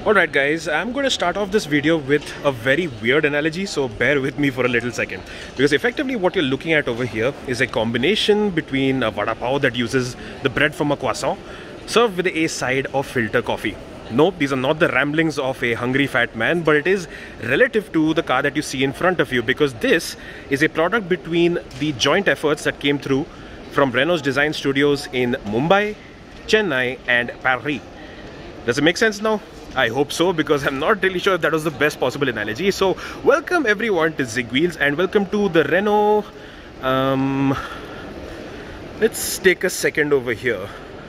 Alright guys, I'm going to start off this video with a very weird analogy, so bear with me for a little second. Because effectively what you're looking at over here is a combination between a vada pav that uses the bread from a croissant served with a side of filter coffee. Nope, these are not the ramblings of a hungry fat man, but it is relative to the car that you see in front of you, because this is a product between the joint efforts that came through from Renault's design studios in Mumbai, Chennai and Paris. Does it make sense now? I hope so, because I'm not really sure if that was the best possible analogy. So welcome everyone to Zigwheels and welcome to the Renault let's take a second over here.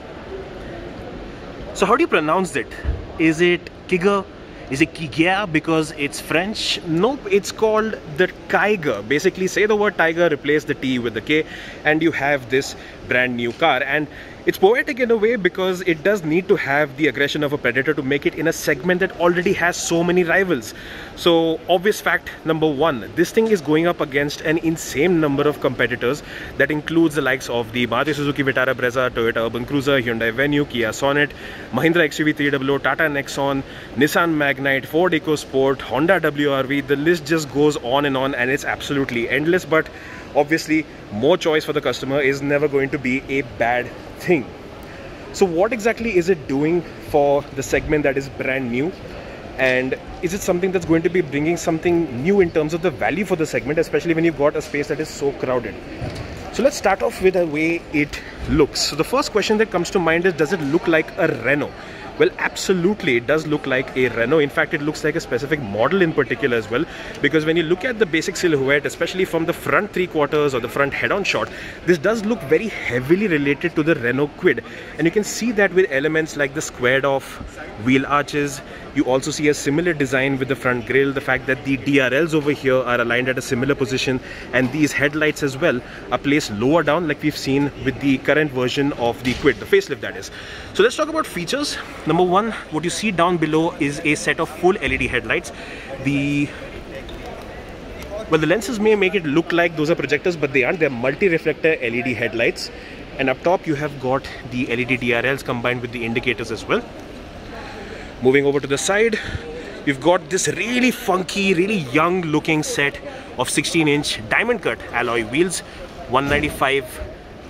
So how do you pronounce it? Is it Kiga? Is it Kiga because it's French? Nope, it's called the Kiger. Basically say the word tiger, replace the T with the K and you have this brand new car. And it's poetic in a way because it does need to have the aggression of a predator to make it in a segment that already has so many rivals. So obvious fact number one, this thing is going up against an insane number of competitors that includes the likes of the Maruti Suzuki Vitara Brezza, Toyota Urban Cruiser, Hyundai Venue, Kia Sonet, Mahindra XUV 300, Tata Nexon, Nissan Magnite, Ford EcoSport, Honda WRV. The list just goes on and it's absolutely endless, but obviously more choice for the customer is never going to be a bad thing. So what exactly is it doing for the segment that is brand new, and is it something that's going to be bringing something new in terms of the value for the segment, especially when you've got a space that is so crowded? So let's start off with the way it looks. So the first question that comes to mind is, does it look like a Renault? Well, absolutely, it does look like a Renault. In fact, it looks like a specific model in particular as well, because when you look at the basic silhouette, especially from the front three quarters or the front head-on shot, this does look very heavily related to the Renault Kwid. And you can see that with elements like the squared off wheel arches. You also see a similar design with the front grille, the fact that the DRLs over here are aligned at a similar position, and these headlights as well are placed lower down like we've seen with the current version of the Kwid, the facelift that is. So let's talk about features. Number one, what you see down below is a set of full LED headlights. The lenses may make it look like those are projectors, but they aren't. They're multi-reflector LED headlights. And up top you have got the LED DRLs combined with the indicators as well. Moving over to the side, you've got this really funky, really young looking set of 16-inch diamond cut alloy wheels, 195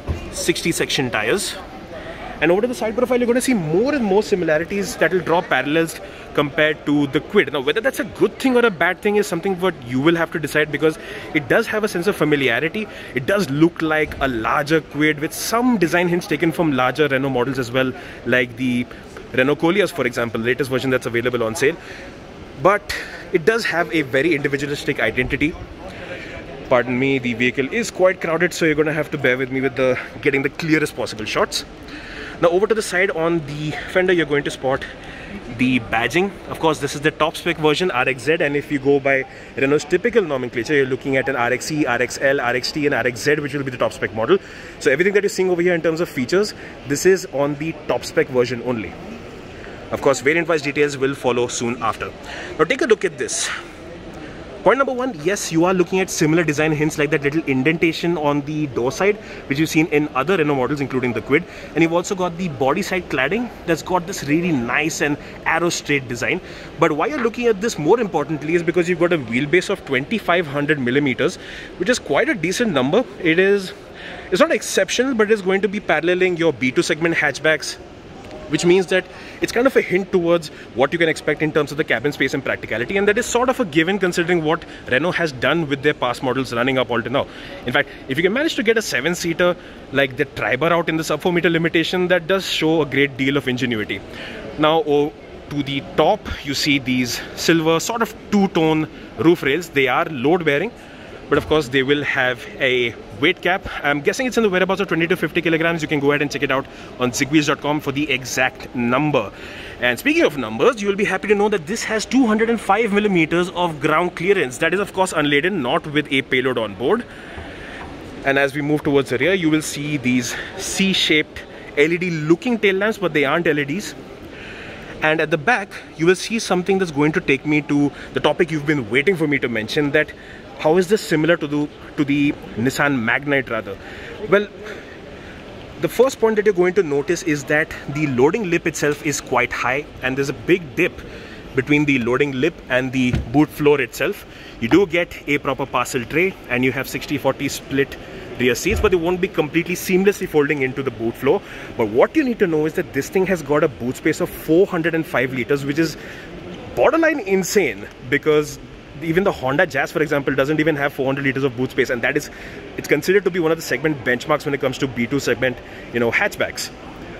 60 section tires. And over to the side profile, you're going to see more and more similarities that will draw parallels compared to the Kwid. Now, whether that's a good thing or a bad thing is something what you will have to decide, because it does have a sense of familiarity. It does look like a larger Kwid with some design hints taken from larger Renault models as well, like the Renault Koleos, for example, latest version that's available on sale. But it does have a very individualistic identity. Pardon me, the vehicle is quite crowded, so you're going to have to bear with me with getting the clearest possible shots. Now over to the side on the fender, you're going to spot the badging. Of course, this is the top spec version, RXZ, and if you go by Renault's typical nomenclature, you're looking at an RXE, RXL, RXT and RXZ, which will be the top spec model. So everything that you're seeing over here in terms of features, this is on the top spec version only. Of course, variant-wise details will follow soon after. Now take a look at this. Point number one, yes, you are looking at similar design hints like that little indentation on the door side, which you've seen in other Renault models, including the Kwid. And you've also got the body side cladding that's got this really nice and arrow straight design. But why you're looking at this more importantly is because you've got a wheelbase of 2500 millimeters, which is quite a decent number. It's not exceptional, but it's going to be paralleling your B2 segment hatchbacks, which means that it's kind of a hint towards what you can expect in terms of the cabin space and practicality, and that is sort of a given considering what Renault has done with their past models running up all to now. In fact, if you can manage to get a 7-seater like the Triber out in the sub 4 meter limitation, that does show a great deal of ingenuity. Now to the top, you see these silver sort of two-tone roof rails. They are load bearing, but of course they will have a weight cap. I'm guessing it's in the whereabouts of 20 to 50 kilograms. You can go ahead and check it out on zigwheels.com for the exact number. And speaking of numbers, you will be happy to know that this has 205 millimeters of ground clearance. That is of course unladen, not with a payload on board. And as we move towards the rear, you will see these C-shaped LED looking tail lamps, but they aren't LEDs. And at the back, you will see something that's going to take me to the topic you've been waiting for me to mention, that how is this similar to the Nissan Magnite rather? Well, the first point that you're going to notice is that the loading lip itself is quite high, and there's a big dip between the loading lip and the boot floor itself. You do get a proper parcel tray, and you have 60-40 split rear seats, but they won't be completely seamlessly folding into the boot floor. But what you need to know is that this thing has got a boot space of 405 liters, which is borderline insane, because even the Honda Jazz, for example, doesn't even have 400 liters of boot space, and that is, it's considered to be one of the segment benchmarks when it comes to B2 segment, you know, hatchbacks.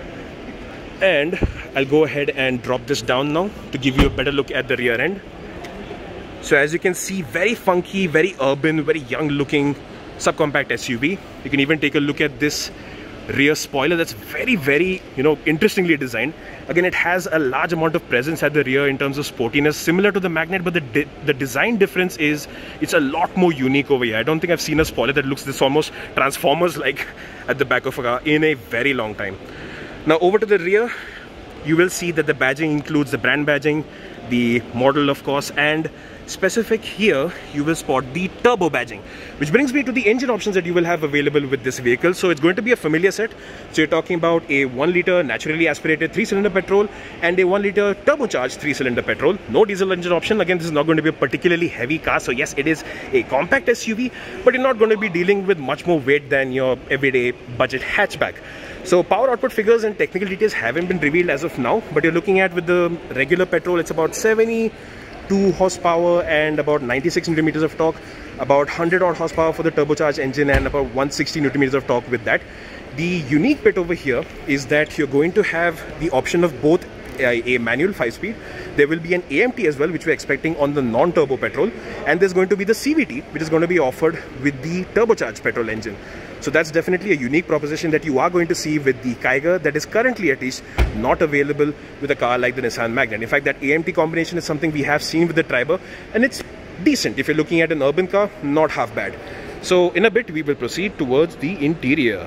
And I'll go ahead and drop this down now to give you a better look at the rear end. So as you can see, very funky, very urban, very young looking subcompact SUV. You can even take a look at this rear spoiler. That's very, very, you know, interestingly designed. Again, it has a large amount of presence at the rear in terms of sportiness, similar to the Magnet, but the design difference is it's a lot more unique over here. I don't think I've seen a spoiler that looks this almost Transformers-like at the back of a car in a very long time. Now over to the rear, you will see that the badging includes the brand badging, the model of course, and specific here you will spot the turbo badging, which brings me to the engine options that you will have available with this vehicle. So it's going to be a familiar set. So you're talking about a 1 liter naturally aspirated 3-cylinder petrol and a 1 liter turbocharged 3-cylinder petrol. No diesel engine option. Again, this is not going to be a particularly heavy car, so yes, it is a compact SUV, but you're not going to be dealing with much more weight than your everyday budget hatchback. So power output figures and technical details haven't been revealed as of now, but you're looking at, with the regular petrol, it's about 72 horsepower and about 96 newton meters of torque, about 100 odd horsepower for the turbocharged engine, and about 160 newton meters of torque with that. The unique bit over here is that you're going to have the option of both a manual 5-speed. There will be an AMT as well, which we're expecting on the non-turbo petrol, and there's going to be the CVT, which is going to be offered with the turbocharged petrol engine. So that's definitely a unique proposition that you are going to see with the Kiger, that is currently at least not available with a car like the Nissan Magnet. In fact, that AMT combination is something we have seen with the Triber, and it's decent. If you're looking at an urban car, not half bad. So in a bit, we will proceed towards the interior.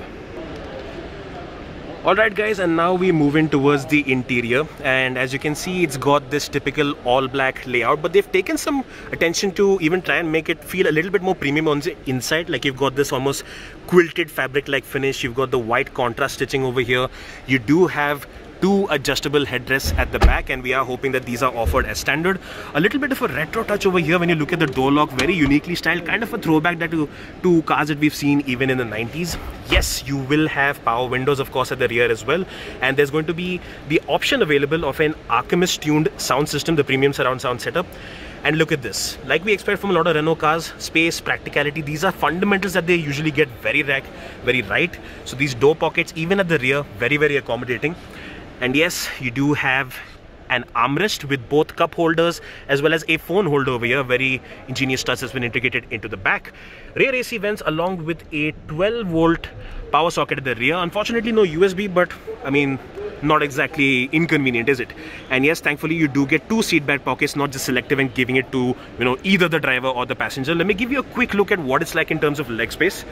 Alright guys, and now we move in towards the interior, and as you can see, it's got this typical all black layout, but they've taken some attention to even try and make it feel a little bit more premium on the inside. Like, you've got this almost quilted fabric like finish, you've got the white contrast stitching over here, you do have 2 adjustable headrests at the back, and we are hoping that these are offered as standard. A little bit of a retro touch over here when you look at the door lock, very uniquely styled, kind of a throwback to cars that we've seen even in the 90s. Yes, you will have power windows of course at the rear as well, and there's going to be the option available of an Archimedes tuned sound system, the premium surround sound setup. And look at this, like we expect from a lot of Renault cars, space, practicality, these are fundamentals that they usually get very right. So these door pockets even at the rear, very, very accommodating. And yes, you do have an armrest with both cup holders as well as a phone holder over here. Very ingenious touch has been integrated into the back. Rear AC vents along with a 12-volt power socket at the rear. Unfortunately, no USB, but I mean, not exactly inconvenient, is it? And yes, thankfully you do get 2 seat back pockets, not just selective and giving it to, you know, either the driver or the passenger. Let me give you a quick look at what it's like in terms of leg space.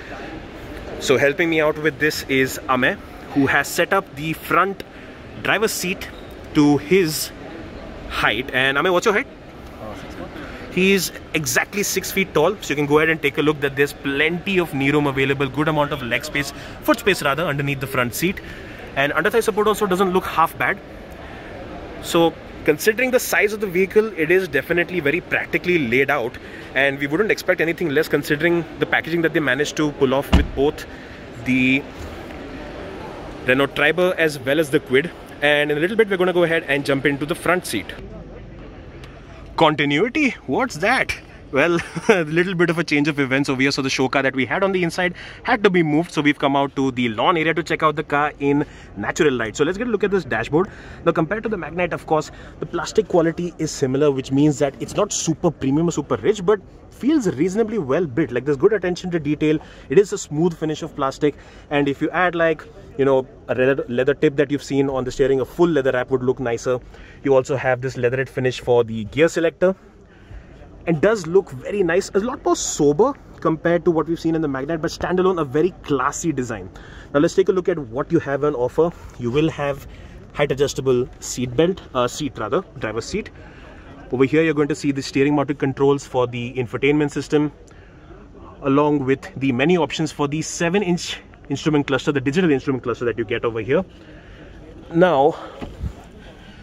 So helping me out with this is Amey, who has set up the front driver's seat to his height. And Amey, what's your height? 6 foot. He is exactly 6 feet tall, so you can go ahead and take a look that there's plenty of knee room available, good amount of leg space, foot space rather, underneath the front seat. And under thigh support also doesn't look half bad. So considering the size of the vehicle, it is definitely very practically laid out, and we wouldn't expect anything less considering the packaging that they managed to pull off with both the Renault Triber as well as the Kwid. And in a little bit we're going to go ahead and jump into the front seat. Continuity? What's that? Well, a little bit of a change of events over here. So the show car that we had on the inside had to be moved, so we've come out to the lawn area to check out the car in natural light. So let's get a look at this dashboard. Now, compared to the Magnet, of course, the plastic quality is similar, which means that it's not super premium or super rich, but feels reasonably well built. Like, there's good attention to detail. It is a smooth finish of plastic, and if you add, like, you know, a leather tip that you've seen on the steering, a full leather wrap would look nicer. You also have this leatherette finish for the gear selector, and does look very nice, a lot more sober compared to what we've seen in the Magnet, but standalone, a very classy design. Now let's take a look at what you have on offer. You will have height adjustable driver's seat. Over here you're going to see the steering mounted controls for the infotainment system, along with the menu options for the 7-inch instrument cluster, the digital instrument cluster that you get over here. Now,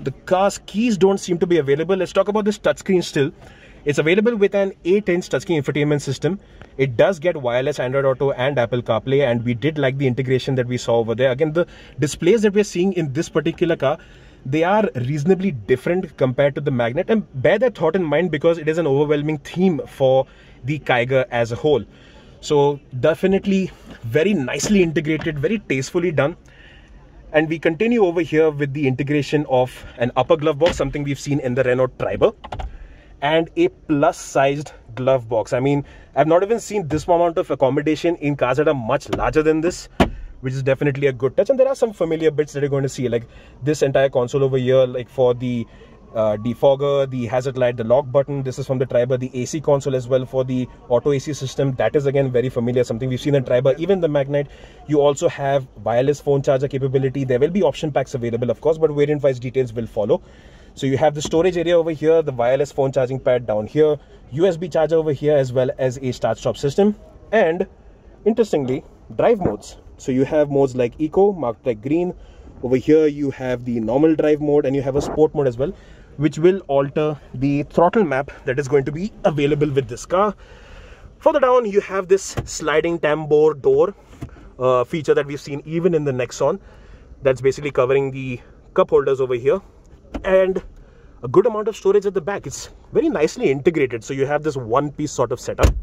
The car's keys don't seem to be available. Let's talk about this touchscreen still. It's available with an 8-inch touchscreen infotainment system. It does get wireless Android Auto and Apple CarPlay, and we did like the integration that we saw over there. Again, the displays that we're seeing in this particular car, they are reasonably different compared to the Magnet, and bear that thought in mind because it is an overwhelming theme for the Kiger as a whole. So definitely very nicely integrated, very tastefully done. And we continue over here with the integration of an upper glove box, something we've seen in the Renault Triber, and a plus-sized glove box. I mean, I've not even seen this amount of accommodation in cars that are much larger than this, which is definitely a good touch. And there are some familiar bits that you're going to see, like this entire console over here, like for the defogger, the hazard light, the lock button. This is from the Triber. The AC console as well for the auto AC system. That is again very familiar, something we've seen in Triber. Even the Magnite, you also have wireless phone charger capability. There will be option packs available, of course, but variant-wise details will follow. So you have the storage area over here, the wireless phone charging pad down here, USB charger over here, as well as a start-stop system. And interestingly, drive modes. So you have modes like Eco, marked like green. Over here you have the normal drive mode, and you have a sport mode as well, which will alter the throttle map that is going to be available with this car. Further down, you have this sliding tambour door feature that we've seen even in the Nexon. That's basically covering the cup holders over here, and a good amount of storage at the back. It's very nicely integrated, so you have this one-piece sort of setup.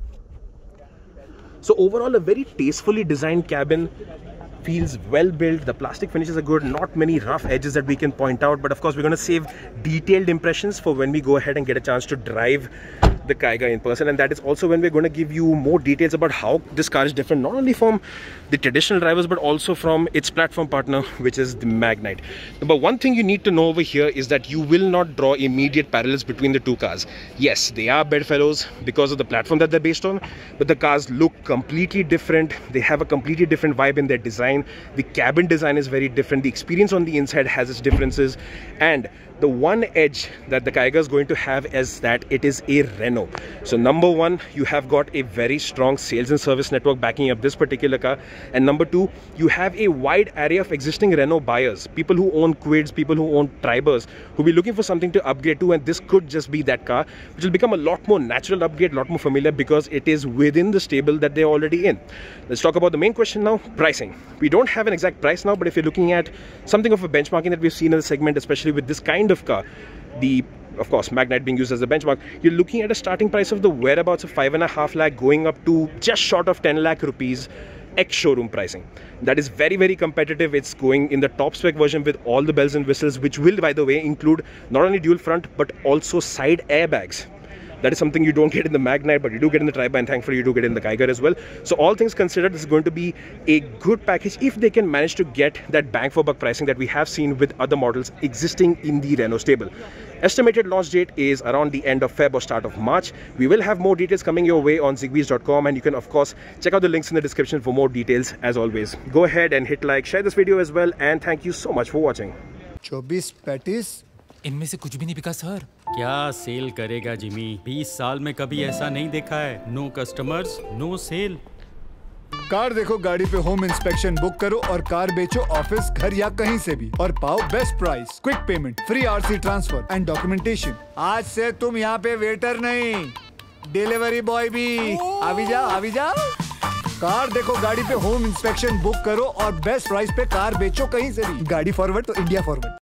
So overall, a very tastefully designed cabin. Feels well built. The plastic finishes are good, not many rough edges that we can point out, but of course we're going to save detailed impressions for when we go ahead and get a chance to drive the Kiger in person. And that is also when we're going to give you more details about how this car is different, not only from the traditional drivers but also from its platform partner, which is the Magnite. But one thing you need to know over here is that you will not draw immediate parallels between the two cars. Yes, they are bedfellows because of the platform that they're based on, but the cars look completely different. They have a completely different vibe in their design. The cabin design is very different. The experience on the inside has its differences, and the one edge that the Kiger is going to have is that it is a Renault. So number one, you have got a very strong sales and service network backing up this particular car, and number two, you have a wide array of existing Renault buyers, people who own Kwids, people who own Tribers, who will be looking for something to upgrade to, and this could just be that car, which will become a lot more natural upgrade, a lot more familiar because it is within the stable that they're already in. Let's talk about the main question now, pricing. We don't have an exact price now, but if you're looking at something of a benchmarking that we've seen in the segment, especially with this kind of car, of course Magnite being used as a benchmark, you're looking at a starting price of the whereabouts of 5.5 lakh going up to just short of 10 lakh rupees ex-showroom pricing. That is very, very competitive. It's going in the top spec version with all the bells and whistles, which will, by the way, include not only dual front but also side airbags. That is something you don't get in the Magnite, but you do get in the Triber, and thankfully you do get in the Kiger as well. So all things considered, this is going to be a good package if they can manage to get that bang for buck pricing that we have seen with other models existing in the Renault stable. Estimated launch date is around the end of Feb or start of March. We will have more details coming your way on zigbees.com, and you can of course check out the links in the description for more details as always. Go ahead and hit like, share this video as well, and thank you so much for watching. 24 पैंतीस इनमें से कुछ भी नहीं बिका sir. क्या cell करेगा Jimmy? 20 साल में कभी ऐसा नहीं देखा है। No customers, no sale. Car देखो गाड़ी पे होम इंस्पेक्शन बुक करो और कार बेचो ऑफिस, घर या कहीं से भी और पाओ best price, quick payment, free RC transfer and documentation. आज से तुम यहाँ पे वेटर नहीं, डिलीवरी बॉय भी। अभी जाओ। कार देखो गाड़ी पे होम इंस्पेक्शन बुक करो और बेस्ट प्राइस पे कार बेचो कहीं से भी। गाड़ी फॉरवर्ड तो इंडिया फॉरवर्ड।